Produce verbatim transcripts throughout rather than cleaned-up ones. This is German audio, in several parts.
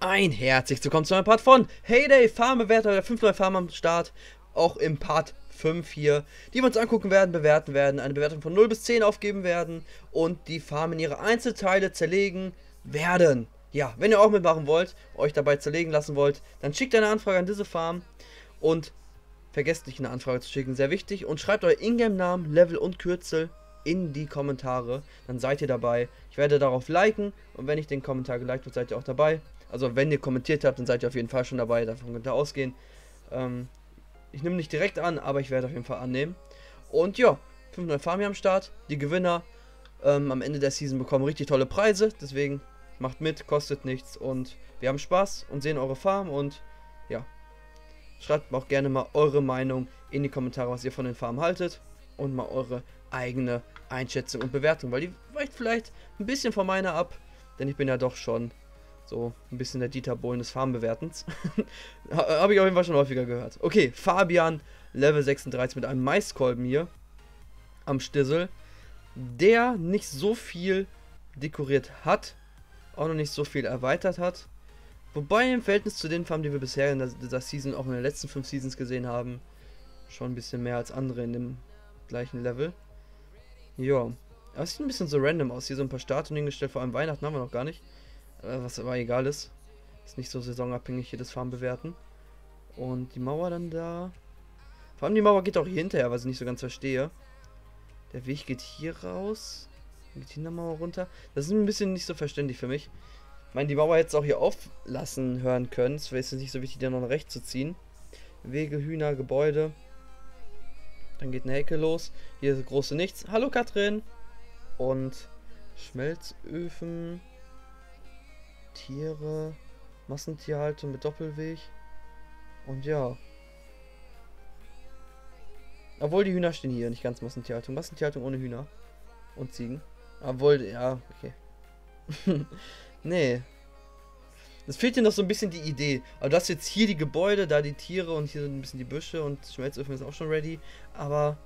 Ein herzlich willkommen zu einem Part von Heyday Farmbewerter, der fünf neue Farm am Start. Auch im Part fünf hier, die wir uns angucken werden, bewerten werden, eine Bewertung von null bis zehn aufgeben werden und die Farm in ihre Einzelteile zerlegen werden. Ja, wenn ihr auch mitmachen wollt, euch dabei zerlegen lassen wollt, dann schickt eine Anfrage an diese Farm und vergesst nicht eine Anfrage zu schicken, sehr wichtig. Und schreibt euer Ingame-Namen, Level und Kürzel in die Kommentare, dann seid ihr dabei. Ich werde darauf liken und wenn ich den Kommentar geliked wird, seid ihr auch dabei. Also wenn ihr kommentiert habt, dann seid ihr auf jeden Fall schon dabei, davon könnt ihr ausgehen. Ähm, ich nehme nicht direkt an, aber ich werde auf jeden Fall annehmen. Und ja, fünf neue Farm hier am Start. Die Gewinner ähm, am Ende der Season bekommen richtig tolle Preise, deswegen macht mit, kostet nichts und wir haben Spaß und sehen eure Farm und ja. Schreibt auch gerne mal eure Meinung in die Kommentare, was ihr von den Farmen haltet und mal eure eigene Einschätzung und Bewertung, weil die weicht vielleicht ein bisschen von meiner ab, denn ich bin ja doch schon so ein bisschen der Dieter Bohlen des Farmbewertens. Habe ich auf jeden Fall schon häufiger gehört. Okay, Fabian, Level sechsunddreißig mit einem Maiskolben hier am Stissel, der nicht so viel dekoriert hat, auch noch nicht so viel erweitert hat. Wobei im Verhältnis zu den Farmen, die wir bisher in dieser Season, auch in den letzten fünf Seasons gesehen haben, schon ein bisschen mehr als andere in dem gleichen Level. Ja, aber es sieht ein bisschen so random aus. Hier so ein paar Statuen hingestellt, vor allem Weihnachten haben wir noch gar nicht. Was aber egal ist. Ist nicht so saisonabhängig hier das Farm bewerten. Und die Mauer dann da. Vor allem die Mauer geht auch hier hinterher, was ich nicht so ganz verstehe. Der Weg geht hier raus. Geht hier in der Mauer runter. Das ist ein bisschen nicht so verständlich für mich. Ich meine, die Mauer hätte es auch hier auflassen hören können. Es wäre jetzt nicht so wichtig, da noch nach rechts zu ziehen. Wege, Hühner, Gebäude. Dann geht eine Hecke los. Hier ist große Nichts. Hallo Katrin. Und Schmelzöfen. Tiere. Massentierhaltung mit Doppelweg. Und ja. Obwohl die Hühner stehen hier, nicht ganz Massentierhaltung. Massentierhaltung ohne Hühner. Und Ziegen. Obwohl, ja, okay. Nee. Es fehlt dir noch so ein bisschen die Idee. Aber du hast jetzt hier die Gebäude, da die Tiere und hier sind ein bisschen die Büsche und Schmelzöfen ist auch schon ready. Aber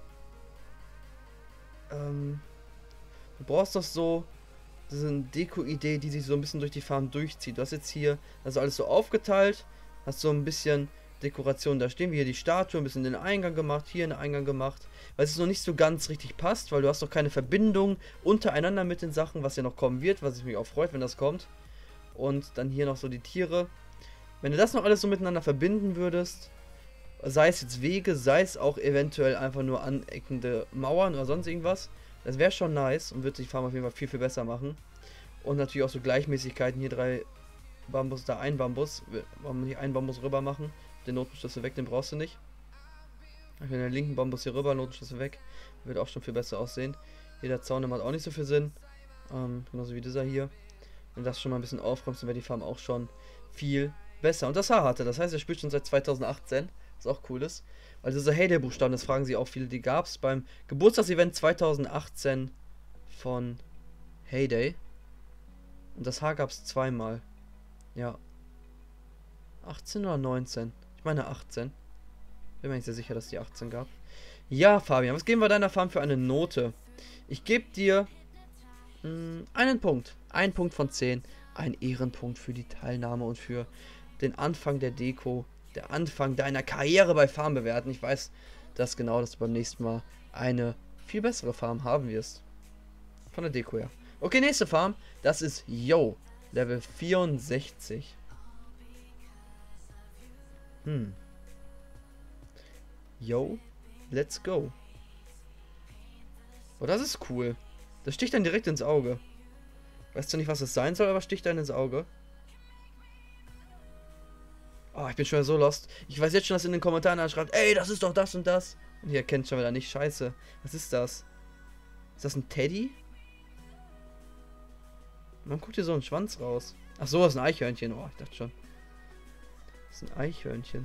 ähm, du brauchst doch so diese Deko-Idee, die sich so ein bisschen durch die Farm durchzieht. Du hast jetzt hier also alles so aufgeteilt, hast so ein bisschen Dekoration da stehen, wie hier die Statue, ein bisschen den Eingang gemacht, hier einen Eingang gemacht, weil es noch nicht so ganz richtig passt, weil du hast doch keine Verbindung untereinander mit den Sachen, was ja noch kommen wird, was ich mich auch freut, wenn das kommt. Und dann hier noch so die Tiere. Wenn du das noch alles so miteinander verbinden würdest, sei es jetzt Wege, sei es auch eventuell einfach nur aneckende Mauern oder sonst irgendwas, das wäre schon nice und würde die Farm auf jeden Fall viel, viel besser machen. Und natürlich auch so Gleichmäßigkeiten, hier drei Bambus, da ein Bambus. Warum nicht einen Bambus rüber machen? Den Notenschlüssel weg, den brauchst du nicht. Ich will den linken Bambus hier rüber, Notenschlüssel weg. Wird auch schon viel besser aussehen. Hier der Zaun macht auch nicht so viel Sinn. Ähm, genauso wie dieser hier. Wenn das schon mal ein bisschen aufkommst, dann wäre die Farm auch schon viel besser. Und das Haar hatte, das heißt, er spielt schon seit zweitausendachtzehn. Was auch cool ist. Weil diese Heyday-Buchstaben, das fragen sie auch viele, die gab es beim Geburtstagsevent zweitausendachtzehn von Heyday. Und das Haar gab es zweimal. Ja. achtzehn oder neunzehn? Ich meine achtzehn. Bin mir nicht sehr sicher, dass die achtzehn gab. Ja, Fabian, was geben wir deiner Farm für eine Note? Ich gebe dir mh, einen Punkt. Ein Punkt von zehn. Ein Ehrenpunkt für die Teilnahme und für den Anfang der Deko. Der Anfang deiner Karriere bei Farm bewerten. Ich weiß das genau, dass du beim nächsten Mal eine viel bessere Farm haben wirst. Von der Deko her. Okay, nächste Farm. Das ist Yo. Level vierundsechzig. Hm. Yo. Let's go. Oh, das ist cool. Das sticht dann direkt ins Auge. Weißt du nicht, was das sein soll, aber sticht dann ins Auge. Oh, ich bin schon wieder so lost. Ich weiß jetzt schon, dass in den Kommentaren einer schreibt, ey, das ist doch das und das. Und ihr kennt schon wieder nicht. Scheiße. Was ist das? Ist das ein Teddy? Man guckt hier so einen Schwanz raus. Ach so, das ist ein Eichhörnchen. Oh, ich dachte schon. Das ist ein Eichhörnchen.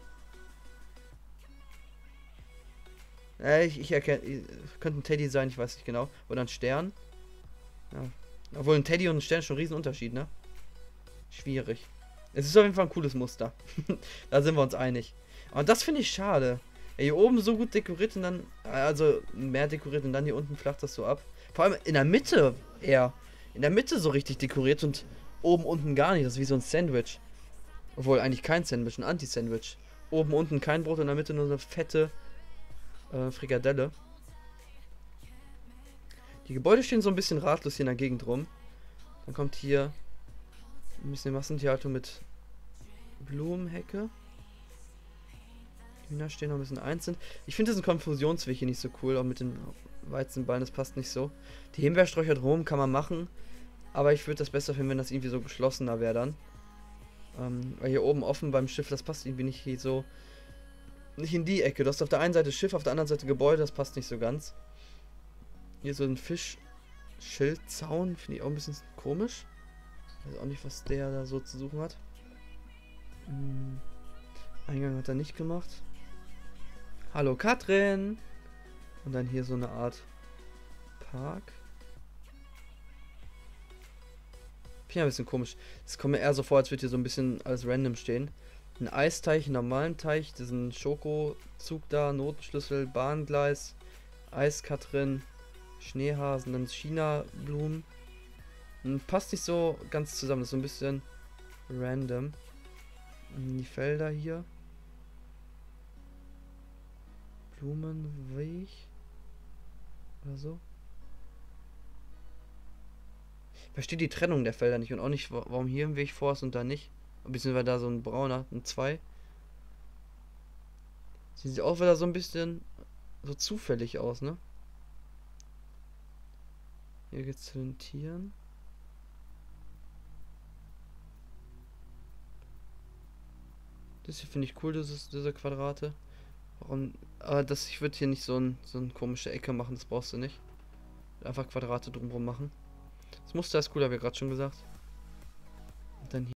Äh, ich, ich erkenne. Könnte ein Teddy sein, ich weiß nicht genau. Oder ein Stern. Ja. Obwohl ein Teddy und ein Stern ist schon ein Riesenunterschied, ne? Schwierig. Es ist auf jeden Fall ein cooles Muster. Da sind wir uns einig. Aber das finde ich schade. Ja, hier oben so gut dekoriert und dann, also mehr dekoriert und dann hier unten flacht das so ab. Vor allem in der Mitte eher. In der Mitte so richtig dekoriert und Oben, unten gar nicht. Das ist wie so ein Sandwich. Obwohl eigentlich kein Sandwich, ein Anti-Sandwich. Oben, unten kein Brot, in der Mitte nur eine fette äh, Frikadelle. Die Gebäude stehen so ein bisschen ratlos hier in der Gegend rum. Dann kommt hier ein bisschen Massentierhaltung mit Blumenhecke. Die Hühner stehen noch ein bisschen einzeln. Ich finde diesen Konfusionsweg hier nicht so cool, auch mit den Weizenballen, das passt nicht so. Die Himbeersträucher drum kann man machen, aber ich würde das besser finden, wenn das irgendwie so geschlossener wäre dann. Ähm, weil hier oben offen beim Schiff, das passt irgendwie nicht hier so. Nicht in die Ecke. Du hast auf der einen Seite Schiff, auf der anderen Seite Gebäude, das passt nicht so ganz. Hier so ein Fischschildzaun, finde ich auch ein bisschen komisch. Ich weiß auch nicht, was der da so zu suchen hat. Hm. Eingang hat er nicht gemacht. Hallo Katrin! Und dann hier so eine Art Park. Finde ich ein bisschen komisch. Es kommt mir eher so vor, als würde hier so ein bisschen alles random stehen. Ein Eisteich, einen normalen Teich, diesen Schokozug da, Notenschlüssel, Bahngleis, Eiskatrin, Schneehasen, dann China-Blumen. Hm, passt nicht so ganz zusammen, das ist so ein bisschen random. Die Felder hier. Blumenweg. Oder so. Ich verstehe die Trennung der Felder nicht und auch nicht, warum hier ein Weg vor ist und da nicht. Beziehungsweise da so ein brauner, ein zwei. Sieht auch wieder so ein bisschen so zufällig aus, ne? Hier geht's zu den Tieren. Das hier finde ich cool, dieses, diese Quadrate. Warum? Aber das, ich würde hier nicht so ein so eine komische Ecke machen, das brauchst du nicht. Einfach Quadrate drumherum machen. Das Muster ist cool, habe ich gerade schon gesagt. Und dann hier.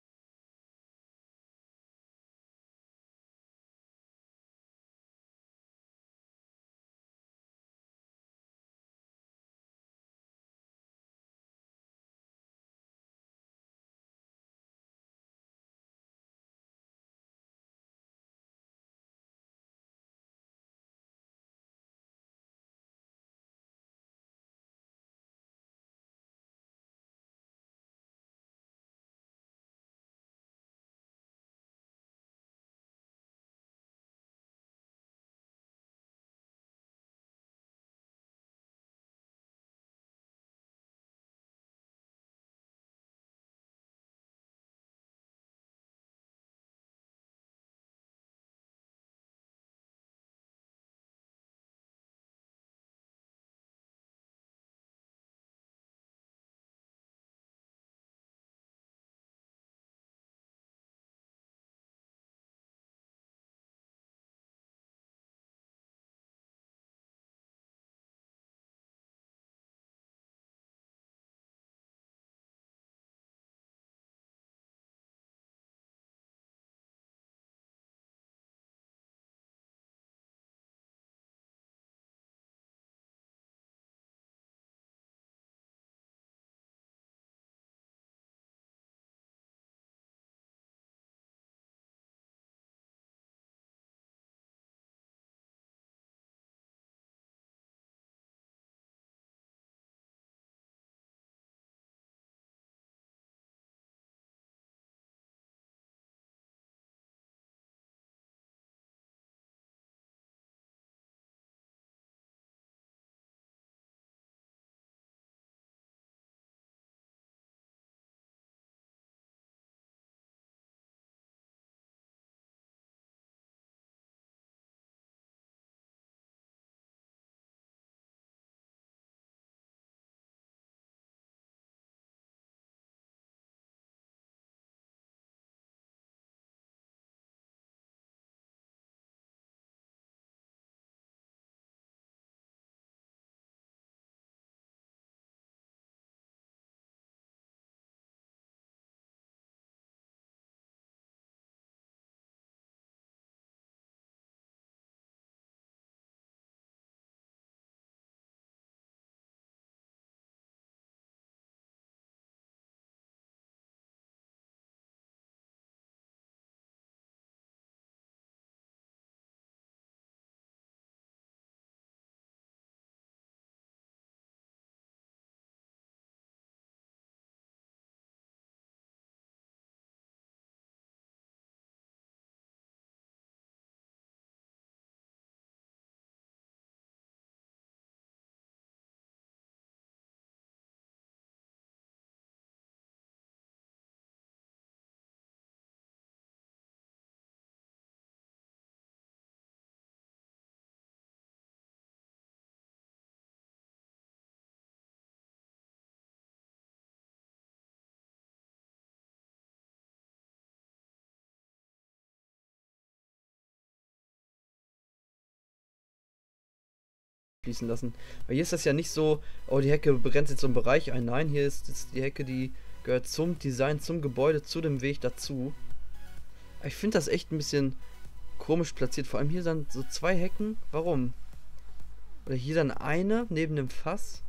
fließen lassen. Weil hier ist das ja nicht so, oh, die Hecke begrenzt jetzt so einen Bereich ein. Nein, hier ist, ist die Hecke, die gehört zum Design, zum Gebäude, zu dem Weg dazu. Ich finde das echt ein bisschen komisch platziert. Vor allem hier dann so zwei Hecken. Warum? Oder hier dann eine neben dem Fass.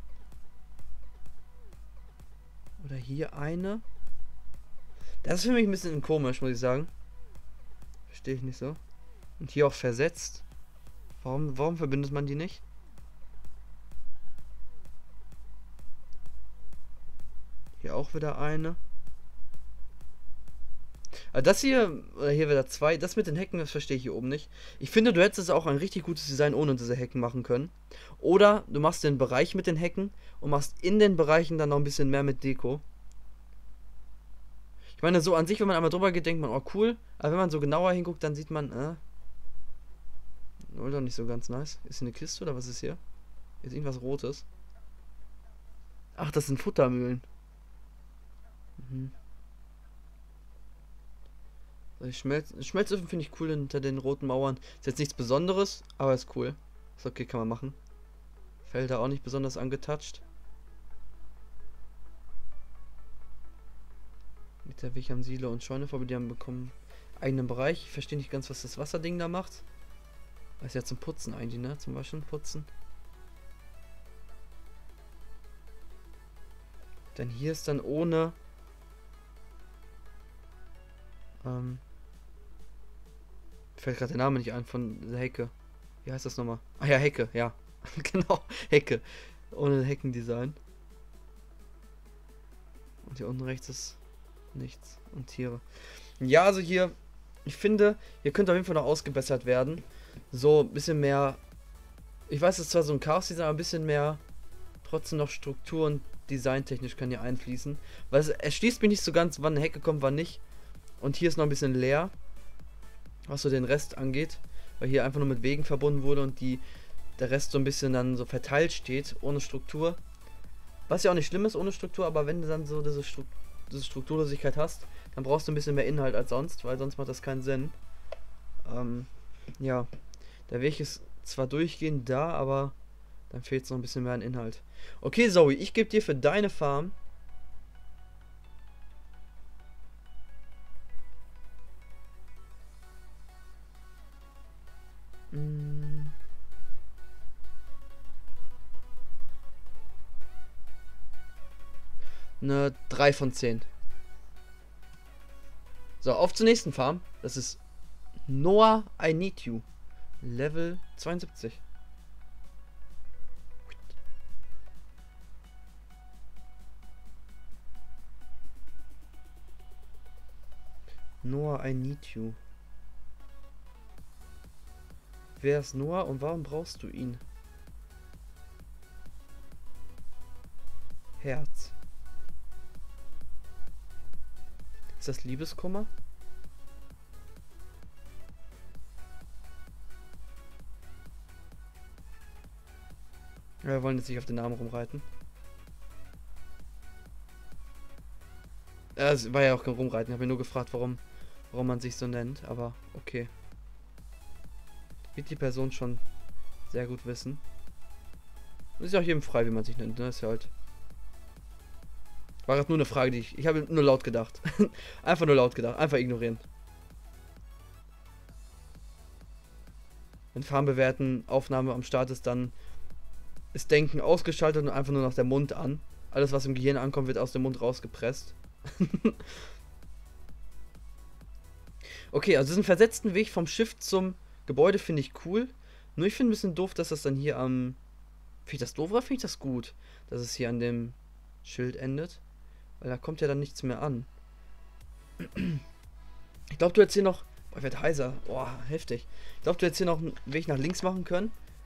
Oder hier eine. Das ist für mich ein bisschen komisch, muss ich sagen. Verstehe ich nicht so. Und hier auch versetzt. Warum, warum verbindet man die nicht? Hier auch wieder eine. Aber das hier, oder hier wieder zwei, das mit den Hecken, das verstehe ich hier oben nicht. Ich finde, du hättest auch ein richtig gutes Design ohne diese Hecken machen können. Oder du machst den Bereich mit den Hecken und machst in den Bereichen dann noch ein bisschen mehr mit Deko. Ich meine, so an sich, wenn man einmal drüber geht, denkt man, oh cool. Aber wenn man so genauer hinguckt, dann sieht man, äh, oder nicht so ganz nice. Ist hier eine Kiste oder was ist hier? Ist irgendwas Rotes. Ach, das sind Futtermühlen. Mhm. Die Schmelz Schmelzöfen finde ich cool hinter den roten Mauern. Ist jetzt nichts Besonderes, aber ist cool. Ist okay, kann man machen. Felder auch nicht besonders angetouched. Mit der Weg am Siedler und Scheune vorbei, die haben bekommen eigenen Bereich. Ich verstehe nicht ganz, was das Wasserding da macht. Das ist ja zum Putzen eigentlich, ne? Zum Waschen, Putzen. Denn hier ist dann ohne... Ähm... Fällt gerade der Name nicht ein von der Hecke. Wie heißt das nochmal? Ah ja, Hecke, ja. Genau, Hecke. Ohne Heckendesign. Und hier unten rechts ist nichts. Und Tiere. Ja, also hier, ich finde, hier könnte auf jeden Fall noch ausgebessert werden. So ein bisschen mehr. Ich weiß, es ist zwar so ein Chaos-Design, aber ein bisschen mehr. Trotzdem noch Struktur und designtechnisch kann hier einfließen. Weil es erschließt mich nicht so ganz, wann eine Hecke kommt, wann nicht. Und hier ist noch ein bisschen leer. Was so den Rest angeht, weil hier einfach nur mit Wegen verbunden wurde und die der Rest so ein bisschen dann so verteilt steht, ohne Struktur. Was ja auch nicht schlimm ist ohne Struktur, aber wenn du dann so diese, Stru diese Strukturlosigkeit hast, dann brauchst du ein bisschen mehr Inhalt als sonst, weil sonst macht das keinen Sinn. Ähm, ja, der Weg ist zwar durchgehend da, aber dann fehlt es noch ein bisschen mehr an Inhalt. Okay, Zoe, ich gebe dir für deine Farm eine drei von zehn. So, auf zur nächsten Farm. Das ist Noah, I Need You. Level zweiundsiebzig. Noah, I Need You. Wer ist Noah und warum brauchst du ihn? Herz. Ist das Liebeskummer? Ja, wir wollen jetzt nicht auf den Namen rumreiten. Es war ja auch kein Rumreiten. Ich habe mir nur gefragt, warum, warum man sich so nennt. Aber okay. Wird die Person schon sehr gut wissen. Und ist ja auch jedem frei, wie man sich nennt. Ne? Ist ja halt. War gerade nur eine Frage, die ich. Ich habe nur laut gedacht. Einfach nur laut gedacht. Einfach ignorieren. Wenn Farben bewerten, Aufnahme am Start ist, dann ist Denken ausgeschaltet und einfach nur noch der Mund an. Alles, was im Gehirn ankommt, wird aus dem Mund rausgepresst. Okay, also diesen versetzten Weg vom Schiff zum Gebäude finde ich cool. Nur ich finde ein bisschen doof, dass das dann hier am... Finde ich das doof oder finde ich das gut? Dass es hier an dem Schild endet. Weil da kommt ja dann nichts mehr an. Ich glaube, du hättest hier noch... Boah, ich werde heiser. Boah, heftig. Ich glaube, du hättest hier noch einen Weg nach links machen können.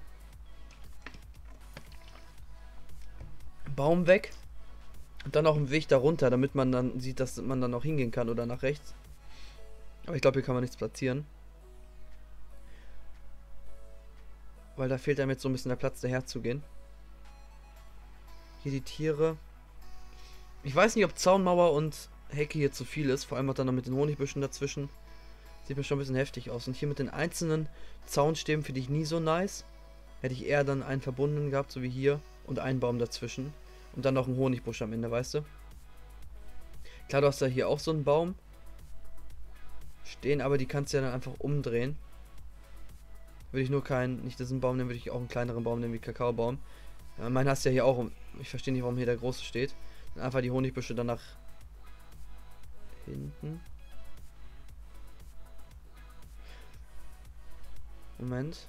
Baum weg. Und dann noch einen Weg darunter, damit man dann sieht, dass man dann noch hingehen kann oder nach rechts. Aber ich glaube, hier kann man nichts platzieren. Weil da fehlt einem jetzt so ein bisschen der Platz, daher zu gehen. Hier die Tiere. Ich weiß nicht, ob Zaunmauer und Hecke hier zu viel ist. Vor allem auch dann noch mit den Honigbüschen dazwischen. Sieht mir schon ein bisschen heftig aus. Und hier mit den einzelnen Zaunstäben finde ich nie so nice. hätte ich eher dann einen verbundenen gehabt, so wie hier. Und einen Baum dazwischen. Und dann noch einen Honigbusch am Ende, weißt du? Klar, du hast da hier auch so einen Baum stehen, aber die kannst du ja dann einfach umdrehen. Würde ich nur keinen, nicht diesen Baum nehmen, würde ich auch einen kleineren Baum nehmen, wie Kakaobaum. Ja, meinen hast du ja hier auch, ich verstehe nicht, warum hier der große steht. Und einfach die Honigbüsche dann nach hinten. Moment.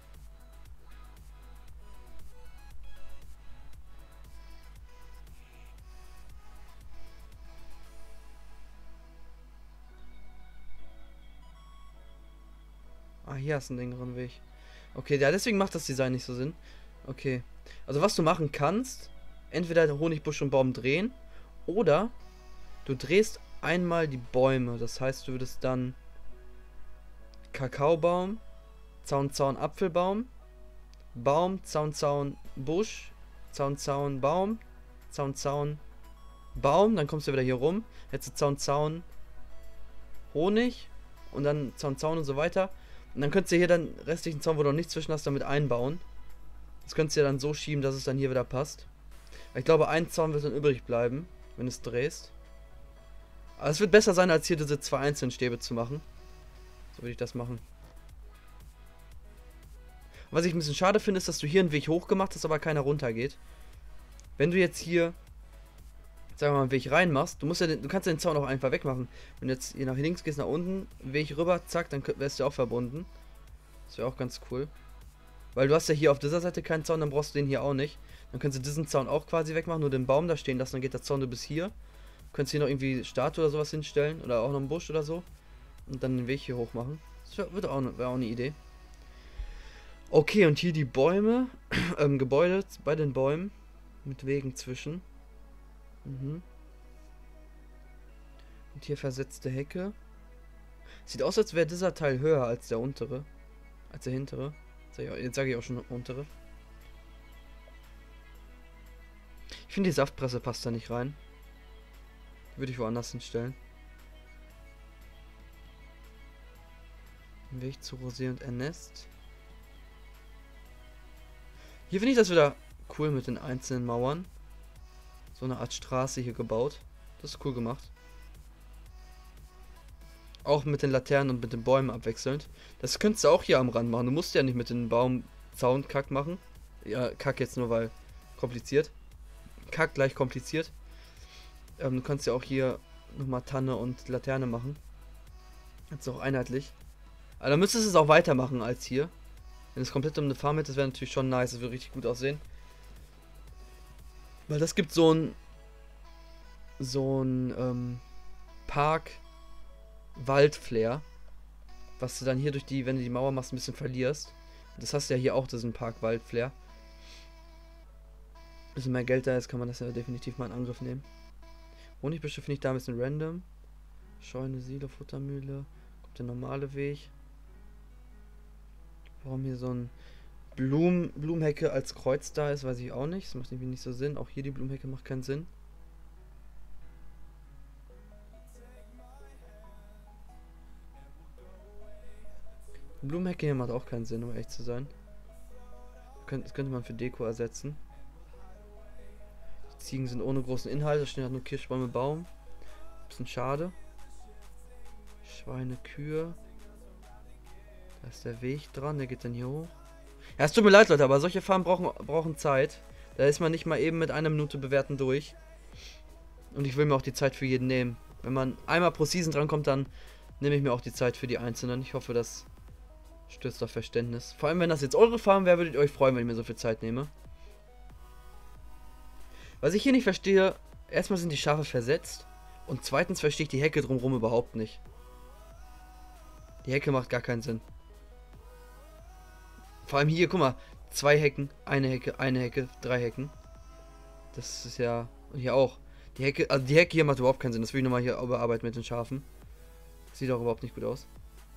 Ah, hier hast du einen längeren Weg. Okay, ja, deswegen macht das Design nicht so Sinn. Okay. Also was du machen kannst, entweder den Honigbusch und Baum drehen, oder du drehst einmal die Bäume. Das heißt, du würdest dann Kakaobaum, Zaun, Zaun, Apfelbaum, Baum, Zaun, Zaun, Busch, Zaun, Zaun, Baum, Zaun, Zaun, Baum, dann kommst du wieder hier rum, jetzt Zaun, Zaun, Honig und dann Zaun, Zaun und so weiter. Und dann könntest du hier dann restlichen Zaun, wo du noch nichts zwischen hast, damit einbauen. Das könntest du ja dann so schieben, dass es dann hier wieder passt. Ich glaube, ein Zaun wird dann übrig bleiben, wenn du es drehst. Aber es wird besser sein, als hier diese zwei einzelnen Stäbe zu machen. So würde ich das machen. Was ich ein bisschen schade finde, ist, dass du hier einen Weg hoch gemacht hast, aber keiner runter geht. Wenn du jetzt hier, sagen wir mal, einen Weg rein machst, du musst ja den, du kannst ja den Zaun auch einfach wegmachen. Wenn du jetzt hier nach links gehst, nach unten, Weg rüber, zack, dann wärst du auch verbunden. Das wäre auch ganz cool. Weil du hast ja hier auf dieser Seite keinen Zaun, dann brauchst du den hier auch nicht. Dann kannst du diesen Zaun auch quasi wegmachen, nur den Baum da stehen lassen, dann geht der Zaun nur bis hier. Du könntest hier noch irgendwie Statue oder sowas hinstellen, oder auch noch einen Busch oder so. Und dann den Weg hier hoch machen. Das wäre auch, wär auch eine Idee. Okay, und hier die Bäume, ähm, Gebäude bei den Bäumen, mit Wegen zwischen. Mhm. Und hier versetzte Hecke. Sieht aus, als wäre dieser Teil höher als der untere. Als der hintere. Jetzt sage ich auch schon untere. Ich finde, die Saftpresse passt da nicht rein. Die würde ich woanders hinstellen. Weg zu Rosé und Ernest. Hier finde ich das wieder cool mit den einzelnen Mauern. So eine Art Straße hier gebaut. Das ist cool gemacht. Auch mit den Laternen und mit den Bäumen abwechselnd. Das könntest du auch hier am Rand machen. Du musst ja nicht mit den Baumzaun Kack machen. Ja, Kack jetzt nur, weil kompliziert. Kack gleich kompliziert. Ähm, du kannst ja auch hier nochmal Tanne und Laterne machen. Jetzt auch einheitlich. Aber dann müsstest du es auch weitermachen als hier. Wenn es komplett um eine Farm hätte, das wäre natürlich schon nice. Das würde richtig gut aussehen. Weil das gibt so ein so ein ähm, Park Wald-Flair, was du dann hier durch die, wenn du die Mauer machst, ein bisschen verlierst. Das hast du ja hier auch, diesen Park Wald-Flair. Ein bisschen mehr Geld da ist, kann man das ja definitiv mal in Angriff nehmen. Honigbüsche finde ich da ein bisschen random. Scheune, Silo, Futtermühle. Kommt der normale Weg. Warum hier so ein Blumen, Blumenhecke als Kreuz da ist, weiß ich auch nicht. Das macht irgendwie nicht so Sinn. Auch hier die Blumenhecke macht keinen Sinn. Die Blumenhecke hier macht auch keinen Sinn, um ehrlich zu sein. Das könnte man für Deko ersetzen. Die Ziegen sind ohne großen Inhalt. Da stehen halt nur Kirschbäume, Baum. Bisschen schade. Schweine, Kühe. Da ist der Weg dran, der geht dann hier hoch. Ja, es tut mir leid, Leute, aber solche Farmen brauchen, brauchen Zeit. Da ist man nicht mal eben mit einer Minute bewerten durch. Und ich will mir auch die Zeit für jeden nehmen. Wenn man einmal pro Season drankommt, dann nehme ich mir auch die Zeit für die Einzelnen. Ich hoffe, das stößt auf Verständnis. Vor allem, wenn das jetzt eure Farm wäre, würdet ihr euch freuen, wenn ich mir so viel Zeit nehme. Was ich hier nicht verstehe, erstmal sind die Schafe versetzt. Und zweitens verstehe ich die Hecke drumherum überhaupt nicht. Die Hecke macht gar keinen Sinn. Vor allem hier, guck mal, zwei Hecken, eine Hecke, eine Hecke, drei Hecken. Das ist ja, und hier auch. Die Hecke, also die Hecke hier macht überhaupt keinen Sinn. Das will ich nochmal hier überarbeiten mit den Schafen. Sieht auch überhaupt nicht gut aus.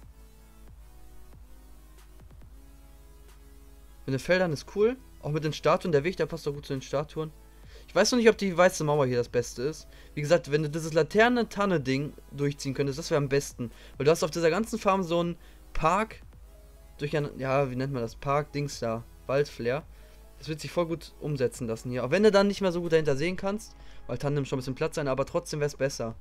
Mit den Feldern ist cool. Auch mit den Statuen. Der Weg, der passt doch gut zu den Statuen. Ich weiß noch nicht, ob die weiße Mauer hier das Beste ist. Wie gesagt, wenn du dieses Laterne-Tanne-Ding durchziehen könntest, das wäre am besten. Weil du hast auf dieser ganzen Farm so einen Park. Durch ein, ja, wie nennt man das? Park-Dings da. Waldflair. Das wird sich voll gut umsetzen lassen hier. Auch wenn du dann nicht mehr so gut dahinter sehen kannst, weil Tandem schon ein bisschen Platz sein, aber trotzdem wäre es besser.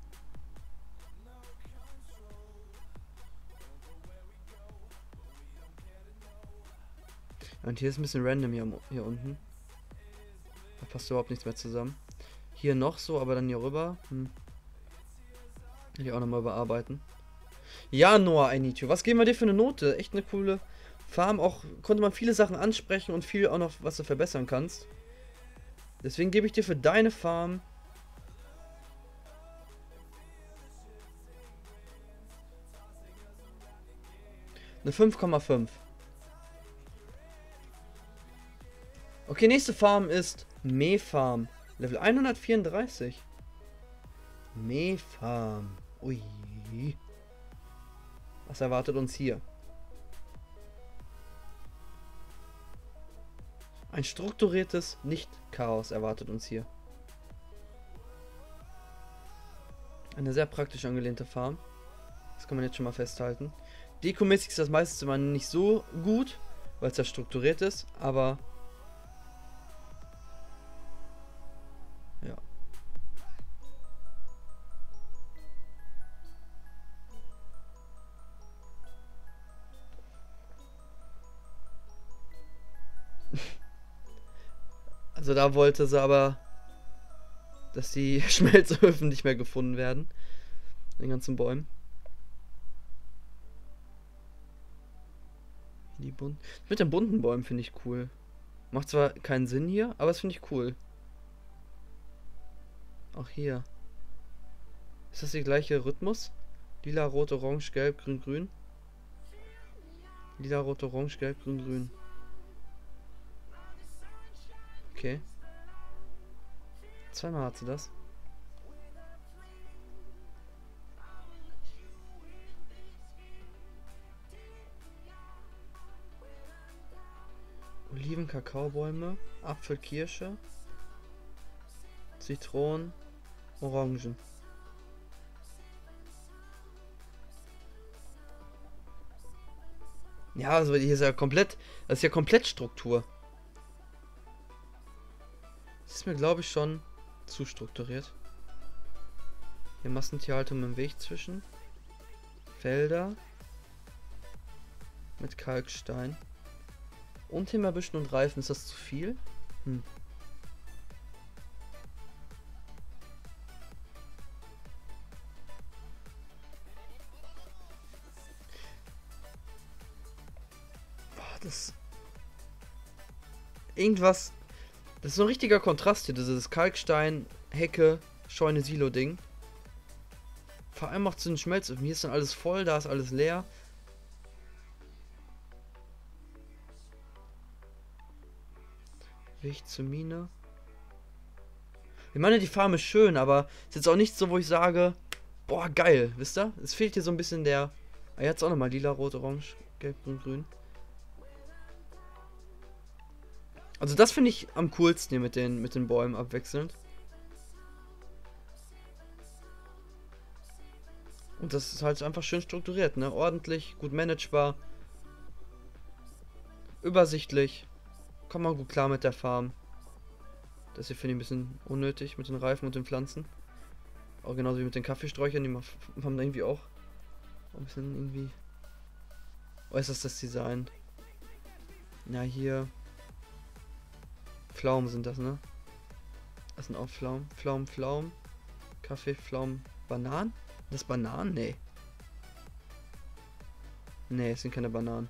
Und hier ist ein bisschen random hier, hier unten. Da passt überhaupt nichts mehr zusammen. Hier noch so, aber dann hier rüber. Hm. Will ich auch nochmal überarbeiten. Ja, Noah, I need you. Was geben wir dir für eine Note? Echt eine coole Farm. Auch konnte man viele Sachen ansprechen und viel auch noch, was du verbessern kannst. Deswegen gebe ich dir für deine Farm eine fünf Komma fünf. Okay, nächste Farm ist Meh-Farm. Level hundertvierunddreißig. Meh-Farm. Ui. Was erwartet uns hier? Ein strukturiertes Nicht-Chaos erwartet uns hier. Eine sehr praktisch angelehnte Farm. Das kann man jetzt schon mal festhalten. Dekomäßig ist das meistens immer nicht so gut, weil es ja strukturiert ist, aber ja. Also da wollte sie aber, dass die Schmelzöfen nicht mehr gefunden werden. Den ganzen Bäumen. Die bunten. Mit den bunten Bäumen finde ich cool. Macht zwar keinen Sinn hier, aber es finde ich cool. Auch hier. Ist das der gleiche Rhythmus? Lila, rot, orange, gelb, grün, grün. Lila, rot, orange, gelb, grün, grün. Okay. Zweimal hat sie das. Oliven, Kakaobäume, Apfel, Kirsche, Zitronen, Orangen. Ja, also hier ist ja komplett, das ist ja komplett Struktur. Das ist mir, glaube ich, schon zu strukturiert. Hier Massentierhaltung im Weg zwischen. Felder. Mit Kalkstein. Und Himbeerbüschen und Reifen. Ist das zu viel? Hm. Boah, das... Irgendwas... Das ist so ein richtiger Kontrast hier. Dieses Kalkstein, Hecke, Scheune, Silo-Ding. Vor allem macht es einen Schmelzöfen. Hier ist dann alles voll, da ist alles leer. Weg zur Mine. Ich meine, die Farm ist schön, aber ist jetzt auch nicht so, wo ich sage, boah, geil, wisst ihr? Es fehlt hier so ein bisschen der... Ah, jetzt auch nochmal lila, rot, orange, gelb, grün, grün. Also das finde ich am coolsten hier mit den, mit den Bäumen abwechselnd. Und das ist halt einfach schön strukturiert, ne? Ordentlich, gut managebar. Übersichtlich. Kommt man gut klar mit der Farm. Das hier finde ich ein bisschen unnötig mit den Reifen und den Pflanzen. Auch genauso wie mit den Kaffeesträuchern, die haben da irgendwie auch ein bisschen irgendwie... Äußerst das Design. Ja, hier... Pflaumen sind das, ne? Das sind auch Pflaumen. Pflaumen, Pflaumen. Kaffee, Pflaumen, Bananen? Das Bananen? Nee. Nee, es sind keine Bananen.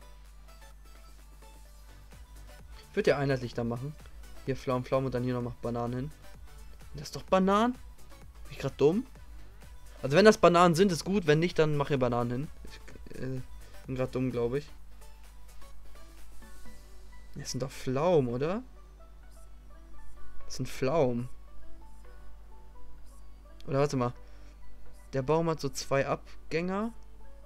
Ich würde ja einheitlich da machen. Hier Pflaumen, Pflaumen und dann hier noch mal Bananen hin. Das ist doch Bananen? Bin ich gerade dumm? Also wenn das Bananen sind, ist gut. Wenn nicht, dann mach hier Bananen hin. Ich äh, bin gerade dumm, glaube ich. Das sind doch Pflaumen, oder? Das sind Pflaumen. Oder warte mal. Der Baum hat so zwei Abgänger.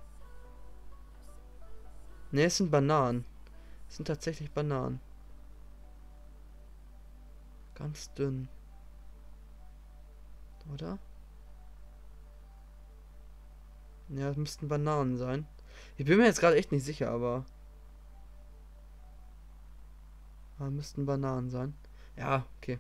Ne, es sind Bananen. Es sind tatsächlich Bananen. Ganz dünn. Oder? Ja, das müssten Bananen sein. Ich bin mir jetzt gerade echt nicht sicher, aber... Ah, müssten Bananen sein. Ja, okay.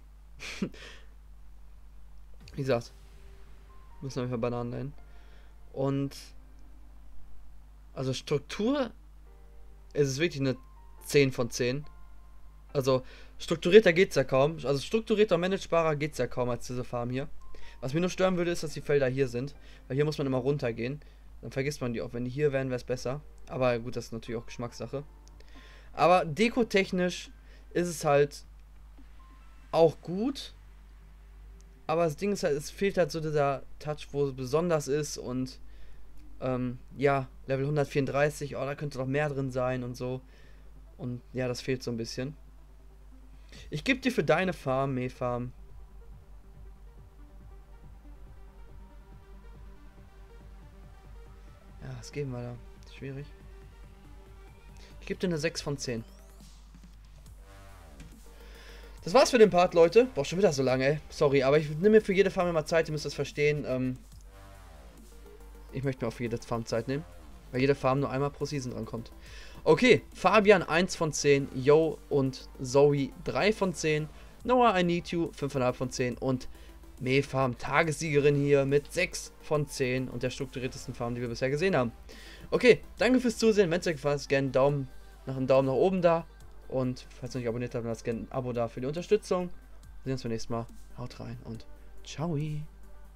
Wie gesagt, müssen einfach Bananen nennen. Und also Struktur ist es wirklich eine zehn von zehn. Also strukturierter geht's ja kaum. Also strukturierter, managebarer geht's ja kaum als diese Farm hier. Was mir nur stören würde, ist, dass die Felder hier sind. Weil hier muss man immer runtergehen. Dann vergisst man die auch. Wenn die hier wären, wäre es besser. Aber gut, das ist natürlich auch Geschmackssache. Aber dekotechnisch ist es halt auch gut. Aber das Ding ist halt, es fehlt halt so dieser Touch, wo es besonders ist. Und ähm, ja, Level hundertvierunddreißig, oh, da könnte noch mehr drin sein und so. Und ja, das fehlt so ein bisschen. Ich gebe dir für deine Farm, Meh-Farm. Ja, was geben wir da? Schwierig. Ich gebe dir eine sechs von zehn. Das war's für den Part, Leute. Boah, schon wieder so lange, ey. Sorry, aber ich nehme mir für jede Farm immer Zeit. Ihr müsst das verstehen. Ähm, ich möchte mir auch für jede Farm Zeit nehmen. Weil jede Farm nur einmal pro Season drankommt. Okay, Fabian eins von zehn. Yo und Zoe drei von zehn. Noah, I Need You fünf Komma fünf von zehn. Und Meh-Farm, Tagessiegerin hier mit sechs von zehn. Und der strukturiertesten Farm, die wir bisher gesehen haben. Okay, danke fürs Zusehen. Wenn es euch gefallen hat, gerne einen Daumen nach einen Daumen nach oben da. Und falls ihr noch nicht abonniert habt, lasst gerne ein Abo da für die Unterstützung. Wir sehen uns beim nächsten Mal. Haut rein und ciao.